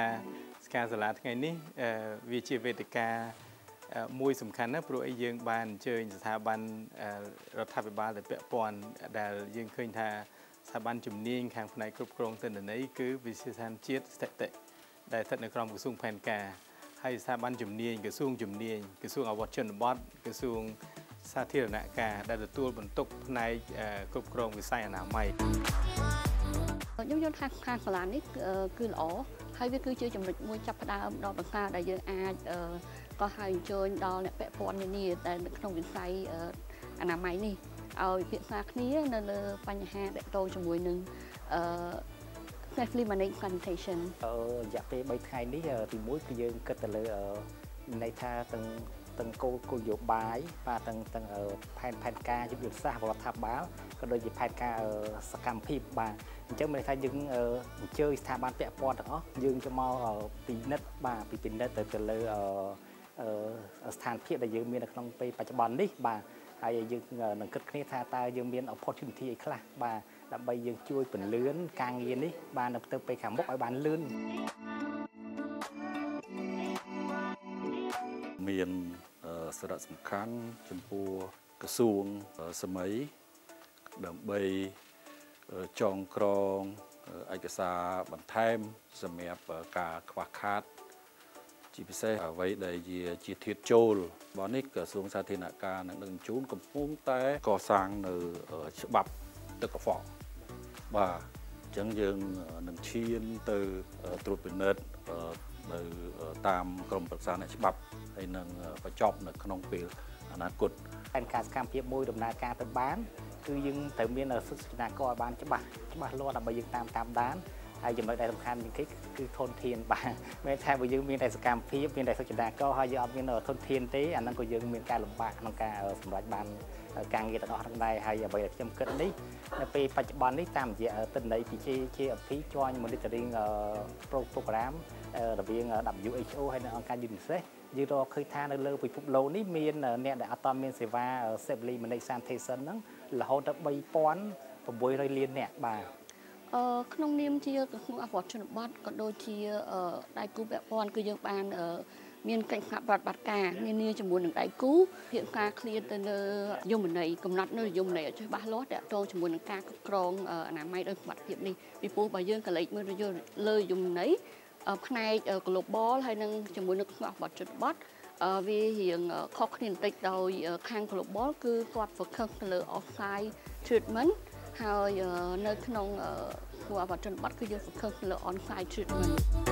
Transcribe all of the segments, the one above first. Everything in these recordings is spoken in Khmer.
ការសាលាថ្ងៃនេះវាជាវេទិកាមួយសំខាន់ណាស់ព្រោះអីយើងបានអញ្ជើញស្ថាប័នរដ្ឋាភិបាលដែលពាក់ព័ន្ធដែលយើងឃើញថាស្ថាប័នជំនាញខាងផ្នែកគ្រប់គ្រងទិន្នន័យគឺវិទ្យាស្ថានជាតិស្ថិតិដែលស្ថិតនៅក្រោមក្រសួងផែនការហើយស្ថាប័នជំនាញក្រសួងជំនាញក្រសួងអវត្តជនបទក្រសួងសាធារណការដែលទទួលបន្ទុកផ្នែកគ្រប់គ្រងវិស័យអនាម័យខ្ញុំយល់ថាខាងសាលានេះគឺល្អហើយវាគឺជាចំណុចមួយចាប់ផ្ដើមដ៏ប្រសើរដែលយើងអាចក៏ឲ្យអញ្ជើញដល់អ្នកពាក់ព័ន្ធនានាដែលនៅក្នុងវិស័យអនាម័យនេះឲ្យពិភាក្សាគ្នានៅលើបញ្ហាទាក់ទងជាមួយនឹងSafely Managed Sanitation រយៈពេល3ថ្ងៃនេះទី1គឺយើងគិតទៅលើន័យថាទាំងគោលនយោបាយបាទទាំងផែនការយុទ្ធសាស្ត្ររដ្ឋាភិបាលក៏ដូចជាផែនការសកម្មភាពបាទអញ្ចឹងមានន័យថាយើងអញ្ជើញស្ថាប័នពាក់ព័ន្ធទាំងអស់យើងចូលមកពិនិត្យបាទពិនិត្យទៅលើស្ថានភាពដែលយើងមាននៅក្នុងពេលបច្ចុប្បន្ននេះបាទហើយយើងនឹងគិតគ្នាថាតើយើងមាន opportunity អីខ្លះបាទដើម្បីយើងជួយពន្លឿនការងារនេះបាននៅទៅពេលខាងមុខឲ្យបានលឿនមានសារៈសំខាន់ចំពោះក្រសួងសម័យដើម្បីចងក្រងឯកសារបន្ថែមសម្រាប់ការខ្វះខាតជាពិសេសអ្វីដែលជាធាតុចូលរបស់នេះក្រសួងសាធារណការនិងដឹកជញ្ជូនកំពុងតែកសាងនៅច្បាប់ទឹកកខ្វក់បាទអញ្ចឹងយើងនឹងឈានទៅត្រួតពិនិត្យនៅតាមក្រមប្រឹក្សាអ្នកច្បាប់ហើយនឹងបញ្ចប់នៅក្នុងពេលអនាគតផែនការសកម្មភាពមួយដំណើរការទៅបានគឺយើងត្រូវមានសិទ្ធិសេនាករឲ្យបានច្បាស់លាស់ដើម្បីយើងតាមដានហើយចំណុចដែលសំខាន់ជាងគេគឺធនធានបាទមិនថាបើយើងមានតែសកម្មភាពមានតែសិទ្ធិសេនាករហើយយើងអត់មានធនធានទេអាហ្នឹងក៏យើងមានការលំបាកក្នុងការសម្រេចបានការងារទាំងអស់ហ្នឹងដែរហើយអ្វីដែលខ្ញុំគិតនេះនៅពេលបច្ចុប្បន្ននេះតាមរយៈទិន្នន័យពី JAP Joint Monitoring Program រវាង WHO ហើយនិងអង្គការ UNICEF យើងរកឃើញថានៅលើពិភពលោកនេះមានអ្នកដែលអត់ទាន់មានសេវា Safely Managed Sanitation ហ្នឹងរហូតដល់ 3,600 លានអ្នកបាទក្នុងនាមជាក្រសួងអភិវឌ្ឍជនបទក៏ដូចជាដៃគូពាក់ព័ន្ធគឺយើងបានមានកិច្ចសហប្រតិបត្តិការនានាជាមួយនឹងដៃគូភាសាឃ្លាទៅលើយមន័យកំណត់នៅយមន័យឲ្យច្បាស់លាស់តាក់ទងជាមួយនឹងការគ្រប់គ្រងអនាម័យដោយសមត្ថភាពនេះពីព្រោះបើយើងកលេចមើលលើយមន័យផ្នែក global ហើយនឹងជាមួយនឹងក្រសួងអភិវឌ្ឍជនបទវារៀងខុសគ្នាបន្តិចដោយខាង global គឺគាត់ focus ទៅលើ offsite treatment ហើយនៅក្នុងគួរអវត្តជនបទគឺយើង focus លើ on-site treatment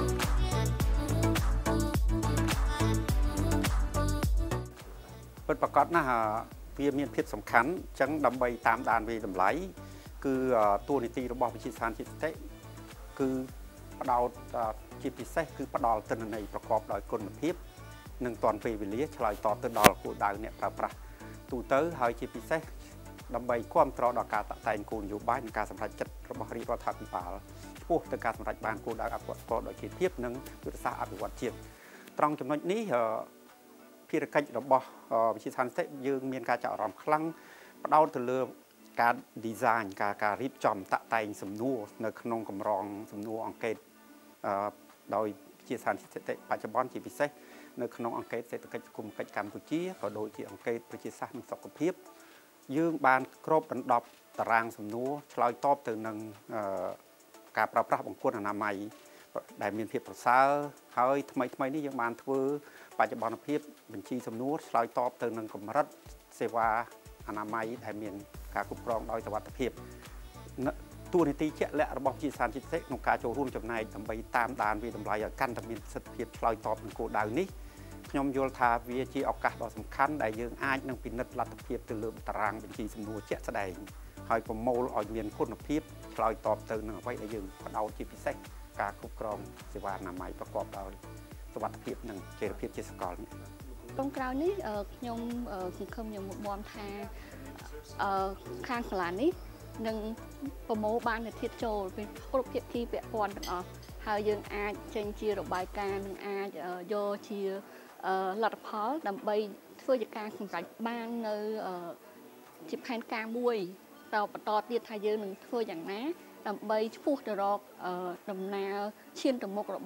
ពិតប្រាកដណាស់វាមានភាពសំខាន់អញ្ចឹងដើម្បីតាមដានវាតម្លៃគឺតួនាទីរបស់វិទ្យាស្ថានជាតិស្ថិតិគឺផ្ដោតជាពិសេសគឺផ្ដល់ទិន្នន័យប្រកបដោយគុណភាពនិងទាន់ពេលវេលាឆ្លើយតបទៅដល់គោលដៅអ្នកប្រើប្រាស់ទូទៅហើយជាពិសេសដើម្បីគ្រប់គ្រងដល់ការតាក់តែងគោលនយោបាយនិងការសម្រេចចិត្តរបស់រាជរដ្ឋាភិបាលឆ្ពោះទៅការសម្រេចបានគោលដៅអភិវឌ្ឍប្រកបដោយជាតិភាពនិងយុទ្ធសាស្ត្រអភិវឌ្ឍជាតិត្រង់ចំណុចនេះភារកិច្ចរបស់វិទ្យាស្ថានស្ថិតិយើងមានការចាប់អារម្មណ៍ខ្លាំងផ្ដោតទៅលើការ design ការរៀបចំតាក់តែងសំណួរនៅក្នុងកម្រងសំណួរអង្កេតដោយវិទ្យាស្ថានស្ថិតិបច្ចុប្បន្នជាពិសេសនៅក្នុងអង្កេតសេដ្ឋកិច្ចសង្គមកិច្ចកម្ពុជាក៏ដូចជាអង្កេតប្រជាសាស្ត្រនិងសុខភាពយើងបានគ្របដណ្ដប់តារាងសំណួរឆ្លើយតបទៅនឹងការប្រើប្រាស់បង្គន់អនាម័យដែលមានភាពប្រសើរហើយថ្មីនេះយើងបានធ្វើបច្ចុប្បន្នភាពបញ្ជីសំណួរឆ្លើយតបទៅនឹងកម្រិតសេវាអនាម័យដែលមានការគ្រប់គ្រងដោយសុវត្ថិភាពតួនាទីជាក់លាក់របស់វិទ្យាស្ថានជាតិក្នុងការចូលរួមចំណែកដើម្បីតាមដានវាតម្លៃឲ្យកាន់តែមានប្រសិទ្ធភាពឆ្លើយតបនឹងគោលដៅនេះខ្ញុំយល់ថាវាជាឱកាសដ៏សំខាន់ដែលយើងអាចនឹងពិនិត្យលទ្ធភាពទៅលើតារាងបញ្ជីសំណួរជាក់ស្ដែងហើយប្រមូលឲ្យមានគុណភាពឆ្លើយតបទៅនឹងអ្វីដែលយើងបដោតជាពិសេសការគ្រប់គ្រងសេវាអនាម័យប្រកបដោយសុវត្ថិភាពនិងចីរភាពជាសកលនេះចុងក្រោយនេះខ្ញុំសង្ឃឹមយ៉ាងមុតមមថាខាងសាលានេះនឹងប្រមូលបាននូវធាតុចូលពីគ្រប់ភាគីពាក់ព័ន្ធទាំងអស់ហើយយើងអាចចេញជារបាយការណ៍និងអាចយកជាលទ្ធផលដើម្បីធ្វើជាការសម្រេចបាននៅជាផែនការមួយតបន្តទៀតថាយើងនឹងធ្វើយ៉ាងណាដើម្បីឆ្ពោះទៅរកដំណើរឈានទៅមុខរបស់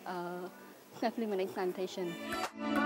Sanitation